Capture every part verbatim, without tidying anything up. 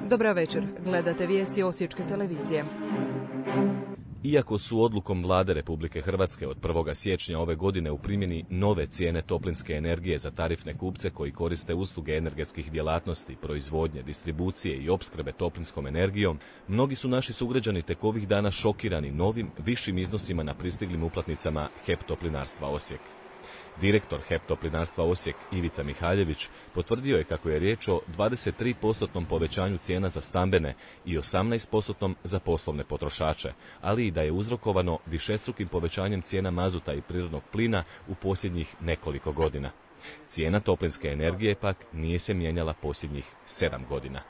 Dobra večer, gledate vijesti Osječke televizije. Iako su odlukom Vlade Republike Hrvatske od prvog siječnja ove godine u primjeni nove cijene toplinske energije za tarifne kupce koji koriste usluge energetskih djelatnosti, proizvodnje, distribucije i opskrbe toplinskom energijom, mnogi su naši sugrađani tek ovih dana šokirani novim, višim iznosima na pristiglim uplatnicama H E P Toplinarstva Osijek. Direktor H E P Toplinarstva Osijek Ivica Mihaljević potvrdio je kako je riječ o dvadeset tri postotnom povećanju cijena za stambene i osamnaest postotnom za poslovne potrošače, ali i da je uzrokovano višestrukim povećanjem cijena mazuta i prirodnog plina u posljednjih nekoliko godina. Cijena toplinske energije pak nije se mijenjala posljednjih sedam godina.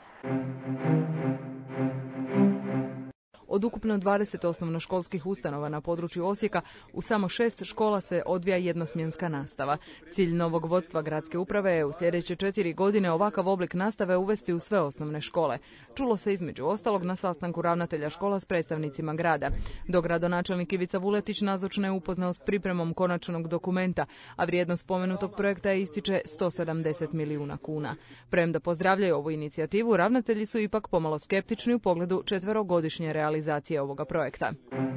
Od ukupno dvadeset osnovnoškolskih ustanova na području Osijeka, u samo šest škola se odvija jednosmjenska nastava. Cilj novog vodstva gradske uprave je u sljedeće četiri godine ovakav oblik nastave uvesti u sve osnovne škole. Čulo se između ostalog na sastanku ravnatelja škola s predstavnicima grada. Dok gradonačelnik Ivica Vuletić nazočno je upoznao s pripremom konačnog dokumenta, a vrijednost spomenutog projekta ističe sto sedamdeset milijuna kuna. Premda pozdravljaju ovu inicijativu, ravnatelji su ipak pomalo skeptični u pogledu četverogodišnje realizacije ovoga projekta.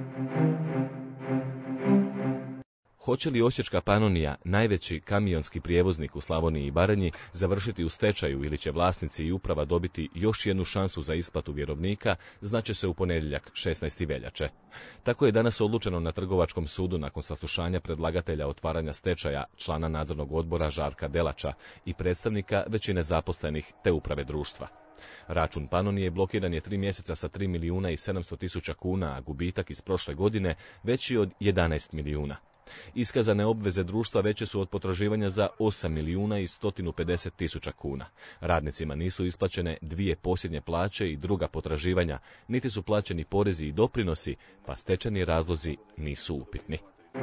Hoće li Osječka Panonija, najveći kamionski prijevoznik u Slavoniji i Baranji, završiti u stečaju ili će vlasnici i uprava dobiti još jednu šansu za isplatu vjerovnika, znaće se u ponedjeljak šesnaestog veljače. Tako je danas odlučeno na Trgovačkom sudu nakon saslušanja predlagatelja otvaranja stečaja, člana nadzornog odbora Žarka Delača i predstavnika većine zaposlenih te uprave društva. Račun Panonije blokiran je tri mjeseca sa tri milijuna i sedamsto tisuća kuna, a gubitak iz prošle godine veći od jedanaest milijuna. Iskazane obveze društva veće su od potraživanja za osam milijuna i sto pedeset tisuća kuna. Radnicima nisu isplaćene dvije posljednje plaće i druga potraživanja, niti su plaćeni porezi i doprinosi, pa stečajni razlozi nisu upitni.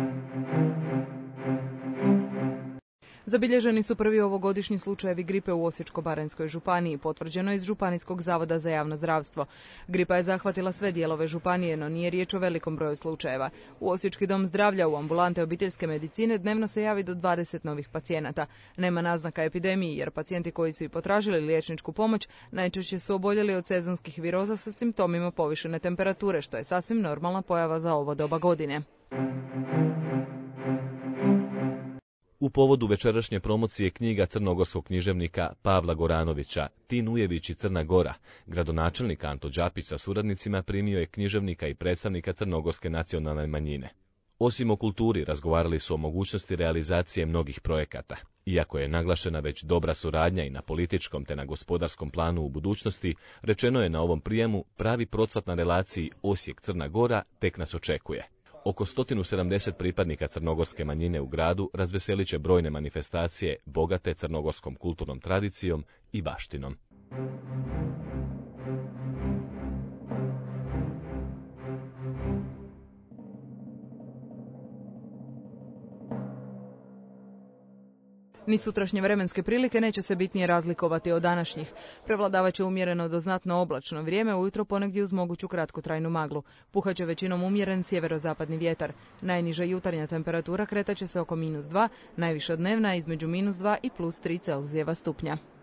Zabilježeni su prvi ovogodišnji slučajevi gripe u Osječko-baranjskoj županiji, potvrđeno iz Županijskog zavoda za javno zdravstvo. Gripa je zahvatila sve dijelove županije, no nije riječ o velikom broju slučajeva. U Osječki dom zdravlja u ambulante obiteljske medicine dnevno se javi do dvadeset novih pacijenata. Nema naznaka epidemiji, jer pacijenti koji su i potražili liječničku pomoć najčešće su oboljeli od sezonskih viroza sa simptomima povišene temperature, što je sasvim normalna pojava za ovo doba godine. U povodu večerašnje promocije knjiga crnogorskog književnika Pavla Goranovića Tin Ujević i Crna Gora, gradonačelnik Anto Đapić sa suradnicima primio je književnika i predstavnika crnogorske nacionalne manjine. Osim o kulturi, razgovarali su o mogućnosti realizacije mnogih projekata. Iako je naglašena već dobra suradnja i na političkom te na gospodarskom planu u budućnosti, rečeno je na ovom prijemu pravi procvat na relaciji Osijek-Crna Gora tek nas očekuje. Oko sto sedamdeset pripadnika crnogorske manjine u gradu razveselit će brojne manifestacije bogate crnogorskom kulturnom tradicijom i baštinom. Ni sutrašnje vremenske prilike neće se bitnije razlikovati od današnjih. Prevladavat će umjereno do znatno oblačno vrijeme, ujutro ponegdje uz moguću kratkotrajnu maglu. Puhat će većinom umjeren sjeverozapadni vjetar. Najniža jutarnja temperatura kretat će se oko minus dva, najviša dnevna između minus dva i plus tri Celzijeva stupnja.